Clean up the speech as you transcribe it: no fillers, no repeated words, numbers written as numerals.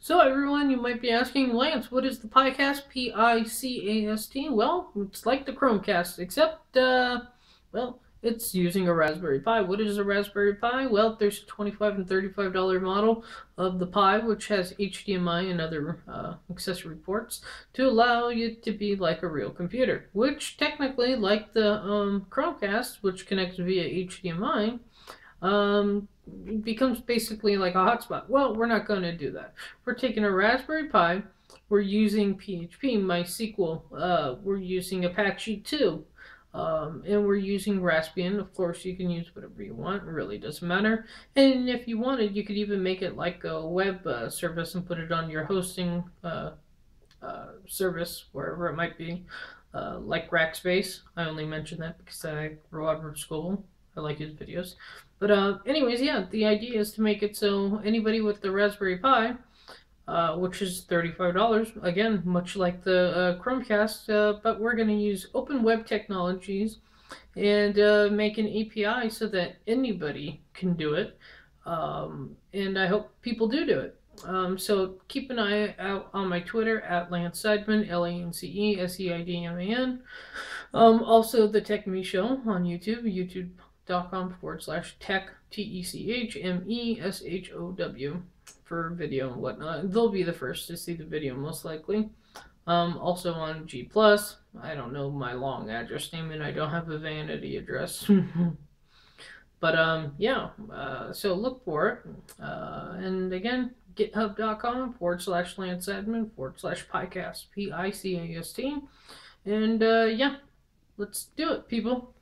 So everyone, you might be asking, Lance, what is the Picast? P-I-C-A-S-T? Well, it's like the Chromecast, except, well, it's using a Raspberry Pi. What is a Raspberry Pi? Well, there's a $25 and $35 model of the Pi, which has HDMI and other accessory ports to allow you to be like a real computer, which technically, like the Chromecast, which connects via HDMI, it becomes basically like a hotspot. Well, we're not going to do that. We're taking a Raspberry Pi, we're using PHP, MySQL, we're using Apache 2, and we're using Raspbian. Of course, you can use whatever you want, it really doesn't matter. And if you wanted, you could even make it like a web service and put it on your hosting service, wherever it might be, like Rackspace. I only mention that because I grew up in school. I like his videos. But anyways, yeah, the idea is to make it so anybody with the Raspberry Pi, which is $35, again, much like the Chromecast, but we're going to use open web technologies and make an API so that anybody can do it. And I hope people do it. So keep an eye out on my Twitter at Lance Seidman, LanceSeidman. Also, the Tech Me Show on YouTube, youtube.com/tech, TECHMESHOW, for video and whatnot. They'll be the first to see the video, most likely. Also on G+. I don't know my long address name, and I don't have a vanity address. But yeah, so look for it. And again, github.com/LanceAdmin/Picast, Picast. And yeah, let's do it, people.